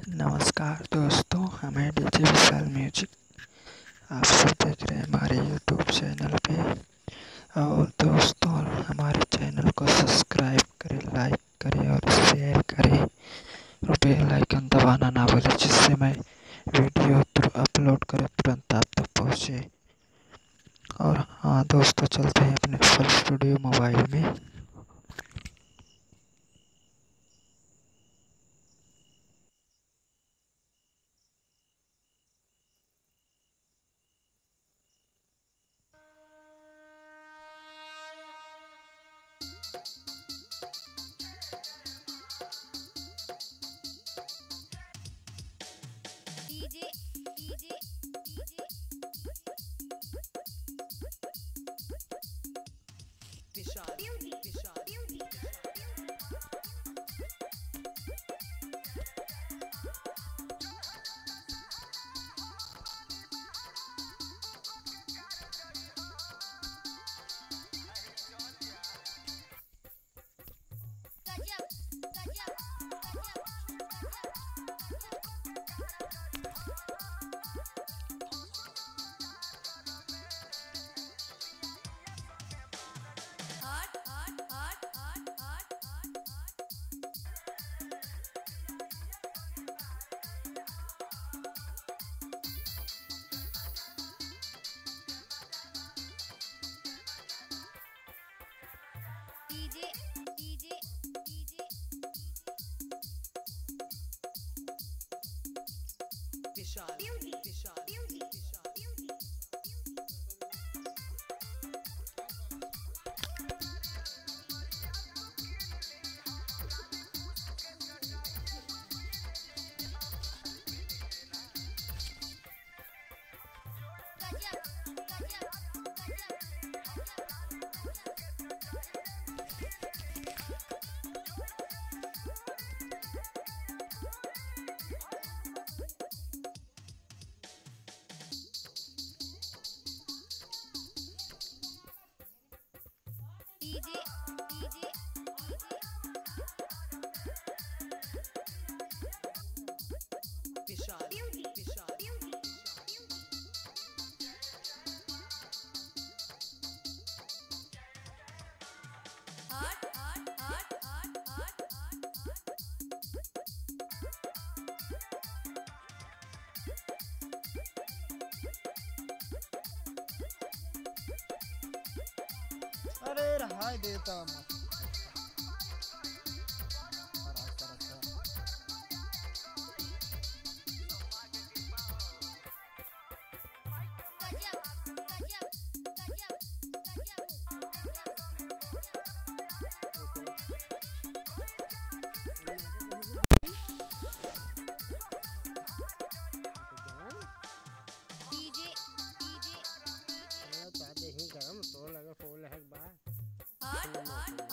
नमस्कार दोस्तों, हमें डीजे विशाल म्यूजिक आप सब देख रहे हैं हमारे यूट्यूब चैनल पे। और दोस्तों, हमारे चैनल को सब्सक्राइब करें, लाइक करें और शेयर करें और बेल आइकन दबाना ना भूलें, जिससे मैं वीडियो अपलोड करें तुरंत आप तक पहुँचे। और हाँ दोस्तों, चलते हैं अपने फल स्टूडियो मोबाइल में। DJ DJ DJ Vishal Vishal गजब गजब हट हट हट हट हट हट DJ DJ DJ Vishal Vishal गजब गजब डीजे डीजे विशाल विशाल हट हट हट हट हट अरे रहाय देता मत। गजब गजब गजब डीजे डीजे चाहते ही गरम तो लगा फूल है बा हट हट